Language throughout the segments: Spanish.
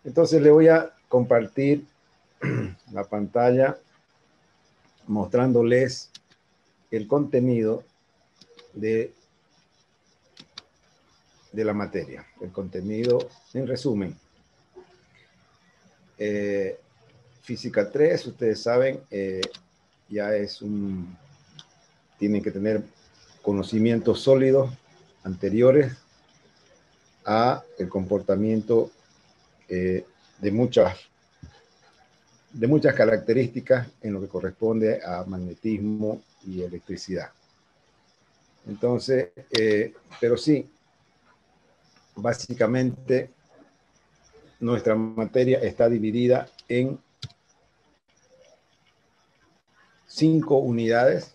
Entonces le voy a compartir la pantalla mostrándoles el contenido de la materia, el contenido en resumen. Física 3, ustedes saben, ya es tienen que tener conocimientos sólidos anteriores a el comportamiento de muchas características en lo que corresponde a magnetismo y electricidad. Entonces, pero sí, básicamente nuestra materia está dividida en 5 unidades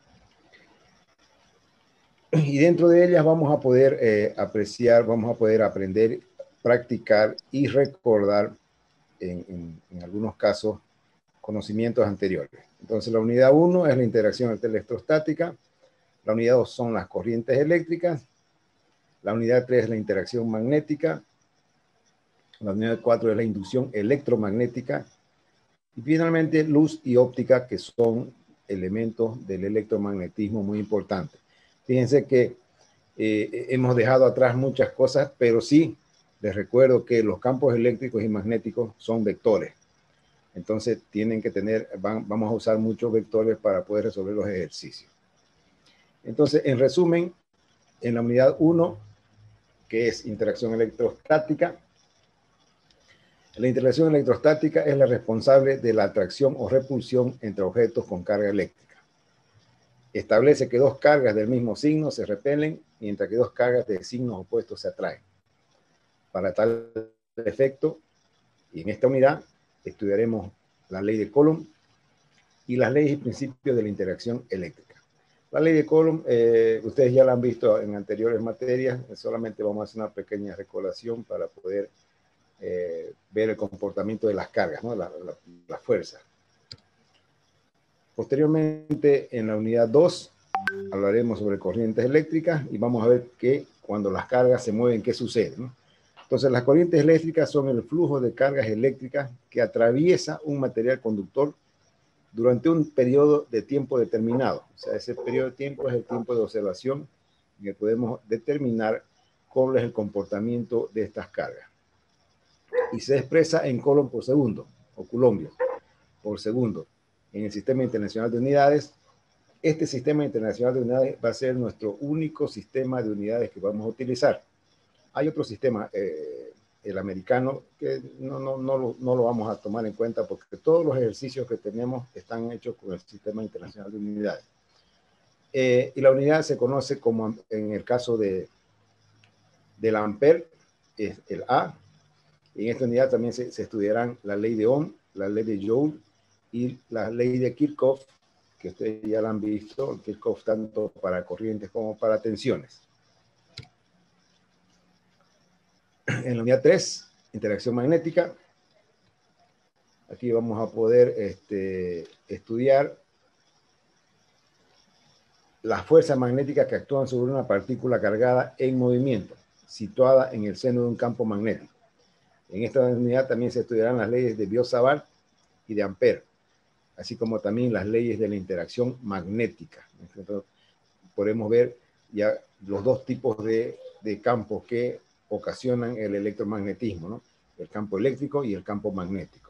y dentro de ellas vamos a poder apreciar, vamos a poder aprender, practicar y recordar en algunos casos conocimientos anteriores. Entonces la unidad 1 es la interacción electrostática, la unidad 2 son las corrientes eléctricas, la unidad 3 es la interacción magnética, la unidad 4 es la inducción electromagnética y finalmente luz y óptica, que son elementos del electromagnetismo muy importantes. Fíjense que hemos dejado atrás muchas cosas, pero sí les recuerdo que los campos eléctricos y magnéticos son vectores. Entonces tienen que tener, vamos a usar muchos vectores para poder resolver los ejercicios. Entonces, en resumen, en la unidad 1, que es interacción electrostática, la interacción electrostática es la responsable de la atracción o repulsión entre objetos con carga eléctrica. Establece que 2 cargas del mismo signo se repelen, mientras que 2 cargas de signos opuestos se atraen. Para tal efecto, y en esta unidad, estudiaremos la ley de Coulomb y las leyes y principios de la interacción eléctrica. La ley de Coulomb, ustedes ya la han visto en anteriores materias, solamente vamos a hacer una pequeña recordación para poder ver el comportamiento de las cargas, ¿no? la fuerza. Posteriormente, en la unidad 2, hablaremos sobre corrientes eléctricas y vamos a ver que cuando las cargas se mueven, ¿qué sucede, ¿no? Entonces, las corrientes eléctricas son el flujo de cargas eléctricas que atraviesa un material conductor durante un periodo de tiempo determinado. O sea, ese periodo de tiempo es el tiempo de observación en que podemos determinar cuál es el comportamiento de estas cargas. Y se expresa en Coulomb por segundo, o Coulombios por segundo. En el Sistema Internacional de Unidades, este Sistema Internacional de Unidades va a ser nuestro único sistema de unidades que vamos a utilizar. Hay otro sistema, el americano, que no lo vamos a tomar en cuenta porque todos los ejercicios que tenemos están hechos con el Sistema Internacional de Unidades. Y la unidad se conoce como, en el caso del ampere, es el A. En esta unidad también se estudiarán la ley de Ohm, la ley de Joule y la ley de Kirchhoff, que ustedes ya la han visto, Kirchhoff tanto para corrientes como para tensiones. En la unidad 3, interacción magnética, aquí vamos a poder estudiar las fuerzas magnéticas que actúan sobre una partícula cargada en movimiento, situada en el seno de un campo magnético. En esta unidad también se estudiarán las leyes de Biot-Savart y de Ampère, así como también las leyes de la interacción magnética. Entonces, podemos ver ya los 2 tipos de campos que ocasionan el electromagnetismo, ¿no? El campo eléctrico y el campo magnético.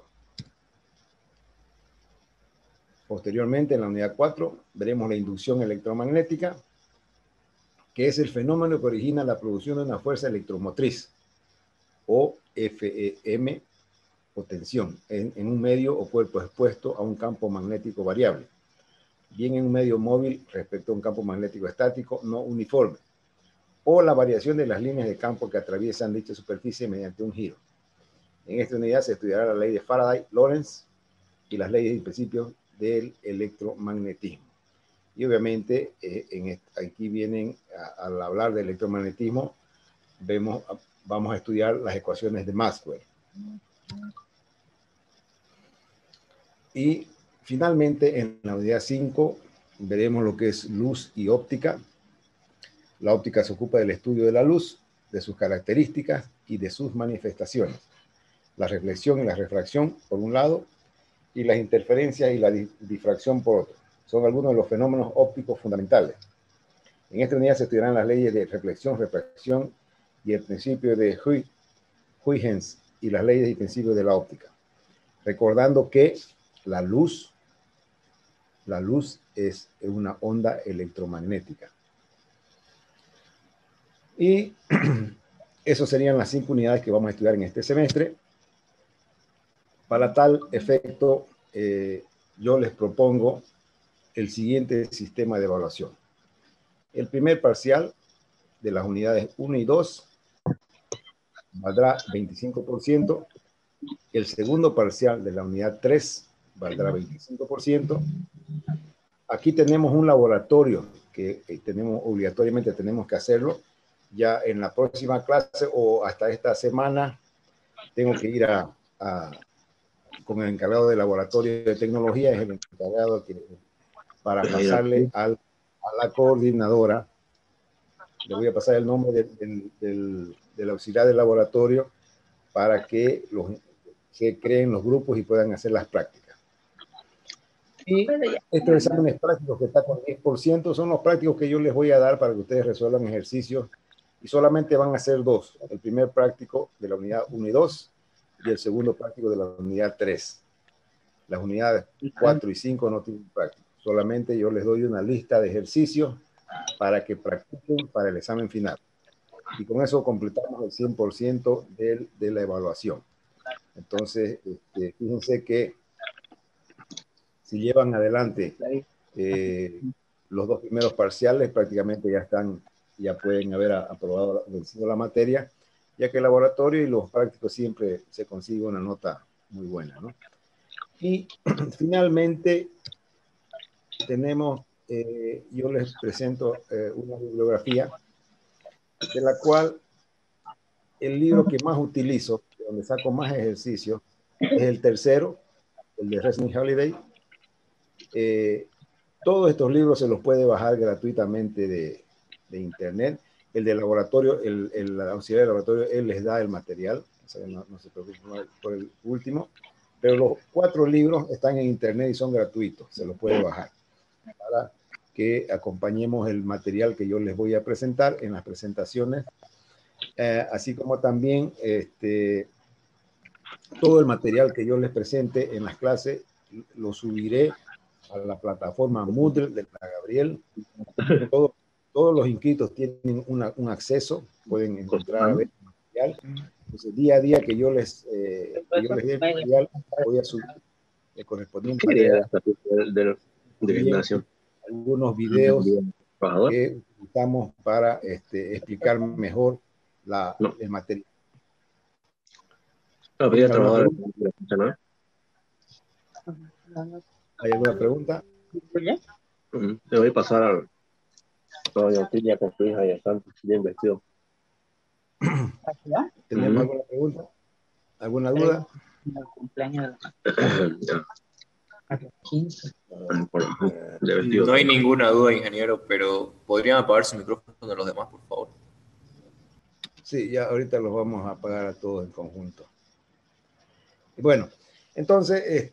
Posteriormente, en la unidad 4, veremos la inducción electromagnética, que es el fenómeno que origina la producción de una fuerza electromotriz, o FEM, o tensión, en un medio o cuerpo expuesto a un campo magnético variable, bien en un medio móvil respecto a un campo magnético estático no uniforme, o la variación de las líneas de campo que atraviesan dicha superficie mediante un giro. En esta unidad se estudiará la ley de Faraday-Lorentz y las leyes y principios del electromagnetismo. Y obviamente, aquí vienen, al hablar de electromagnetismo, vamos a estudiar las ecuaciones de Maxwell. Y finalmente, en la unidad 5, veremos lo que es luz y óptica. La óptica se ocupa del estudio de la luz, de sus características y de sus manifestaciones. la reflexión y la refracción por un lado, y las interferencias y la difracción por otro. Son algunos de los fenómenos ópticos fundamentales. En esta unidad se estudiarán las leyes de reflexión, refracción y el principio de Huygens y las leyes y principios de la óptica. Recordando que la luz es una onda electromagnética. Y esas serían las 5 unidades que vamos a estudiar en este semestre. Para tal efecto, yo les propongo el siguiente sistema de evaluación. El primer parcial de las unidades 1 y 2 valdrá 25%. El segundo parcial de la unidad 3 valdrá 25%. Aquí tenemos un laboratorio que obligatoriamente tenemos que hacerlo. Ya en la próxima clase o hasta esta semana tengo que ir con el encargado del laboratorio de tecnología, es el encargado para pasarle a la coordinadora. Le voy a pasar el nombre del auxiliar del laboratorio para que se creen los grupos y puedan hacer las prácticas. Y estos exámenes prácticos que está con 10% son los prácticos que yo les voy a dar para que ustedes resuelvan ejercicios, y solamente van a ser 2. El primer práctico de la unidad 1 y 2 y el segundo práctico de la unidad 3. Las unidades 4 y 5 no tienen práctico. Solamente yo les doy una lista de ejercicios para que practiquen para el examen final. Y con eso completamos el 100% de la evaluación. Entonces, fíjense que si llevan adelante los 2 primeros parciales, prácticamente ya pueden haber aprobado, vencido la materia, ya que el laboratorio y los prácticos siempre se consigue una nota muy buena, ¿no? Y finalmente tenemos, yo les presento una bibliografía de la cual el libro que más utilizo, donde saco más ejercicios, es el tercero, el de Resnick Holiday. Todos estos libros se los puede bajar gratuitamente de internet. El de laboratorio, el auxiliar de laboratorio, él les da el material, o sea, no se preocupen por el último, pero los 4 libros están en internet y son gratuitos, se los puede bajar para que acompañemos el material que yo les voy a presentar en las presentaciones, así como también todo el material que yo les presente en las clases lo subiré a la plataforma Moodle de la Gabriel. Todos los inscritos tienen un acceso, pueden encontrar a ver el material. Entonces, día a día que yo les dé el material, voy a subir el correspondiente material. Algunos videos que utilizamos para explicar mejor el material. ¿Hay alguna pregunta? Te voy a pasar al ya con su hija, ya están bien vestidos. ¿Tenemos alguna pregunta? ¿Alguna duda? El cumpleaños de 15. No hay ninguna duda, ingeniero, pero ¿podrían apagar su micrófono de los demás, por favor? Sí, ya ahorita los vamos a apagar a todos en conjunto. Bueno, entonces,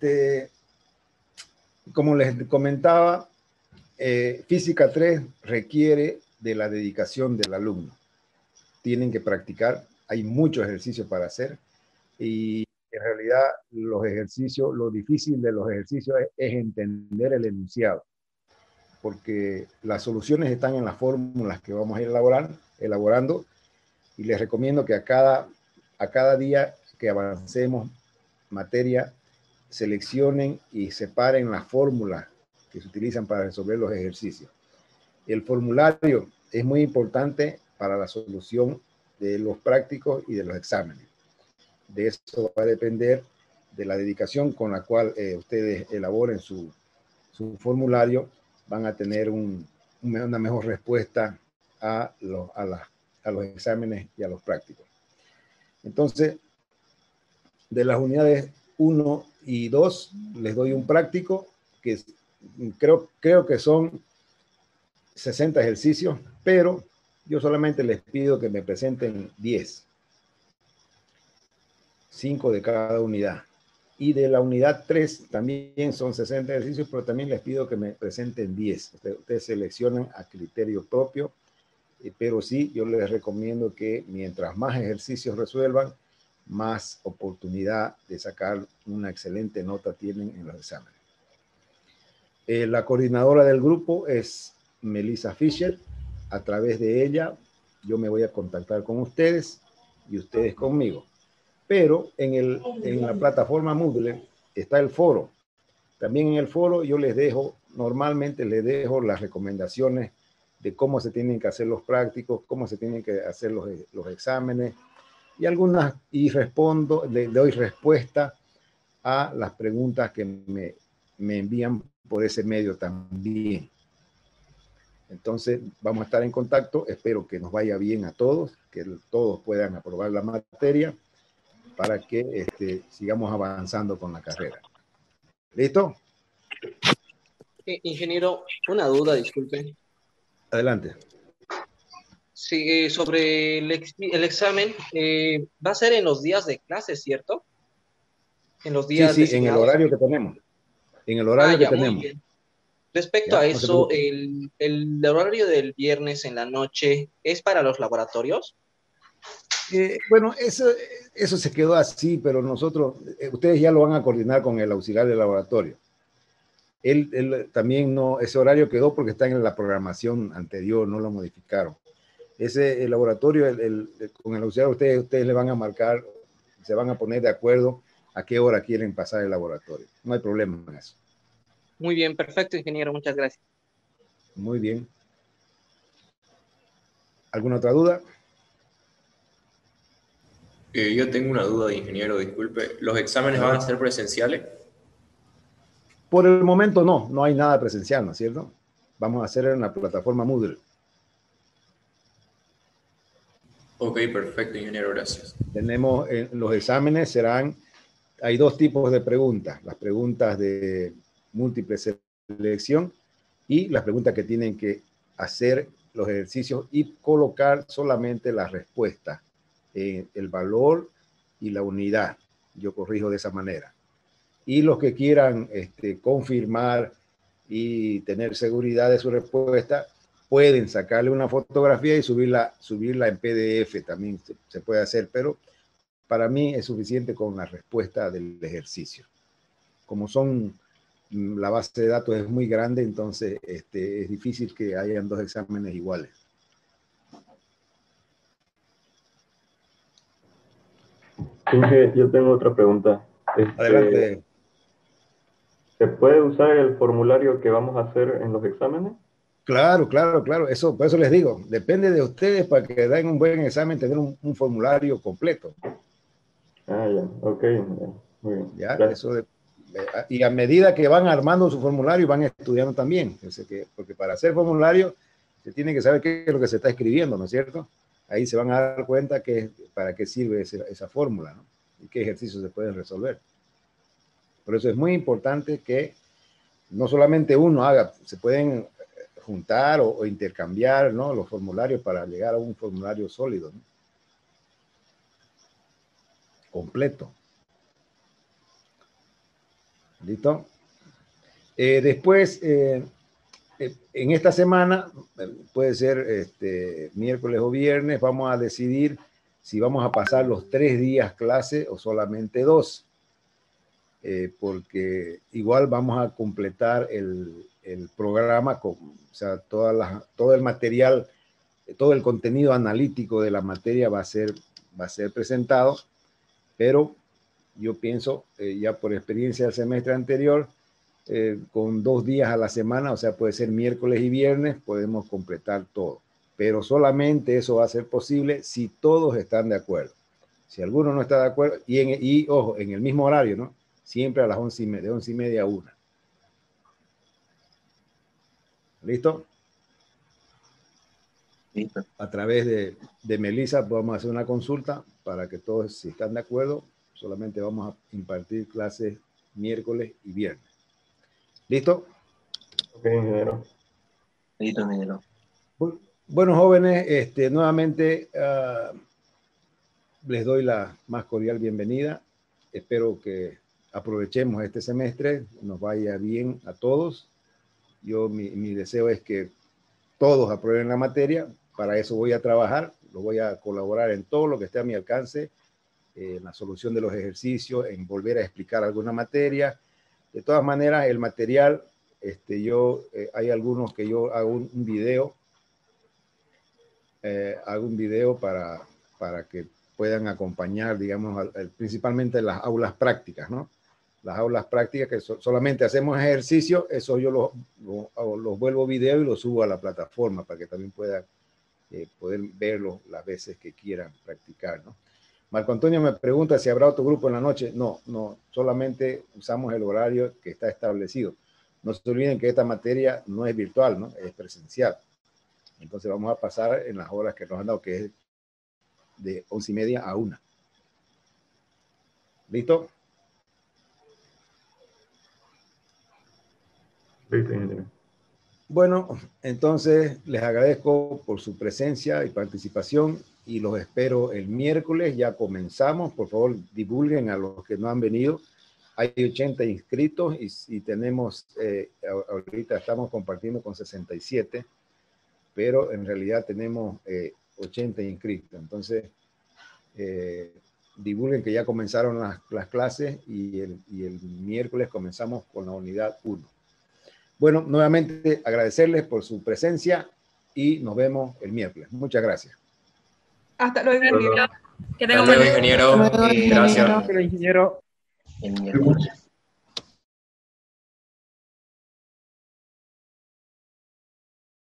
como les comentaba, Física 3 requiere de la dedicación del alumno. Tienen que practicar, hay muchos ejercicios para hacer, y en realidad lo difícil de los ejercicios es entender el enunciado, porque las soluciones están en las fórmulas que vamos a ir elaborando, y les recomiendo que a cada día que avancemos materia, seleccionen y separen las fórmulas que se utilizan para resolver los ejercicios. El formulario es muy importante para la solución de los prácticos y de los exámenes. De eso va a depender de la dedicación con la cual ustedes elaboren su formulario. Van a tener una mejor respuesta a los exámenes y a los prácticos. Entonces, de las unidades 1 y 2, les doy un práctico que creo que son 60 ejercicios, pero yo solamente les pido que me presenten 10. 5 de cada unidad. Y de la unidad 3 también son 60 ejercicios, pero también les pido que me presenten 10. Ustedes seleccionan a criterio propio, pero sí, yo les recomiendo que mientras más ejercicios resuelvan, más oportunidad de sacar una excelente nota tienen en los exámenes. La coordinadora del grupo es Melissa Fisher. A través de ella yo me voy a contactar con ustedes y ustedes conmigo. Pero en la plataforma Moodle está el foro. También en el foro yo normalmente les dejo las recomendaciones de cómo se tienen que hacer los prácticos, cómo se tienen que hacer los exámenes y le doy respuesta a las preguntas que me envían por ese medio también. Entonces vamos a estar en contacto. Espero que nos vaya bien a todos, que todos puedan aprobar la materia para que sigamos avanzando con la carrera. ¿Listo? Ingeniero, una duda, disculpe. Adelante. Sí, sobre el examen, va a ser en los días de clase, ¿cierto? En los días Sí, en el horario que tenemos. En el horario que tenemos. Muy bien. Respecto a eso, el horario del viernes en la noche, ¿es para los laboratorios? Bueno, eso se quedó así, pero ustedes ya lo van a coordinar con el auxiliar del laboratorio. Él también ese horario quedó porque está en la programación anterior, no lo modificaron. El laboratorio, con el auxiliar, ustedes le van a marcar, se van a poner de acuerdo a qué hora quieren pasar el laboratorio. No hay problema en eso. Muy bien, perfecto, ingeniero, muchas gracias. Muy bien. ¿Alguna otra duda? Yo tengo una duda, ingeniero, disculpe. ¿Los exámenes van a ser presenciales? Por el momento no hay nada presencial, ¿no es cierto? Vamos a hacer en la plataforma Moodle. Ok, perfecto, ingeniero, gracias. Tenemos los exámenes hay dos tipos de preguntas, las preguntas de múltiple selección y las preguntas que tienen que hacer los ejercicios y colocar solamente la respuesta, el valor y la unidad. Yo corrijo de esa manera. Y los que quieran confirmar y tener seguridad de su respuesta, pueden sacarle una fotografía y subirla en PDF, también se puede hacer, pero para mí es suficiente con la respuesta del ejercicio. Como la base de datos es muy grande, entonces es difícil que hayan dos exámenes iguales. Inge, yo tengo otra pregunta. Adelante. ¿Se puede usar el formulario que vamos a hacer en los exámenes? Claro. Por eso les digo, depende de ustedes para que den un buen examen, tener un formulario completo. Ah, ya, ok. Muy bien. ¿Ya? Y a medida que van armando su formulario, van estudiando también. Porque para hacer formulario, se tiene que saber qué es lo que se está escribiendo, ¿no es cierto? Ahí se van a dar cuenta para qué sirve esa fórmula, ¿no? Y qué ejercicios se pueden resolver. Por eso es muy importante que no solamente uno haga, se pueden juntar o intercambiar, ¿no?, los formularios para llegar a un formulario sólido, ¿no?, completo. ¿Listo? Después, en esta semana, puede ser miércoles o viernes, vamos a decidir si vamos a pasar los 3 días clase o solamente 2. Porque igual vamos a completar el programa con, o sea, todo el material, todo el contenido analítico de la materia va a ser presentado, pero yo pienso, ya por experiencia del semestre anterior, con 2 días a la semana, o sea, puede ser miércoles y viernes, podemos completar todo. Pero solamente eso va a ser posible si todos están de acuerdo. Si alguno no está de acuerdo, y ojo, en el mismo horario, ¿no? Siempre a las 11:30, de 11:30 a 1. ¿Listo? Listo. A través de Melissa podemos hacer una consulta para que todos, si están de acuerdo, solamente vamos a impartir clases miércoles y viernes. ¿Listo? Ok, ingeniero. Listo, ingeniero. Bueno, jóvenes, nuevamente les doy la más cordial bienvenida. Espero que aprovechemos este semestre, nos vaya bien a todos. Mi deseo es que todos aprueben la materia. Para eso voy a trabajar, lo voy a colaborar en todo lo que esté a mi alcance, en la solución de los ejercicios, en volver a explicar alguna materia. De todas maneras, el material, hay algunos que yo hago un video, para que puedan acompañar, digamos, principalmente las aulas prácticas, ¿no? Las aulas prácticas que solamente hacemos ejercicio, eso yo los vuelvo video y los subo a la plataforma para que también puedan poder verlo las veces que quieran practicar, ¿no? Marco Antonio me pregunta si habrá otro grupo en la noche. No, solamente usamos el horario que está establecido. No se olviden que esta materia no es virtual, ¿no? Es presencial. Entonces vamos a pasar en las horas que nos han dado, que es de 11:30 a 1. ¿Listo? Listo, ingeniero. Bueno, entonces les agradezco por su presencia y participación y los espero el miércoles. Ya comenzamos. Por favor, divulguen a los que no han venido. Hay 80 inscritos y tenemos, ahorita estamos compartiendo con 67, pero en realidad tenemos 80 inscritos. Entonces, divulguen que ya comenzaron las clases y el miércoles comenzamos con la unidad 1. Bueno, nuevamente agradecerles por su presencia y nos vemos el miércoles. Muchas gracias. Hasta luego, ingeniero. Que tenga un buen día, ingeniero. Gracias. Ingeniero.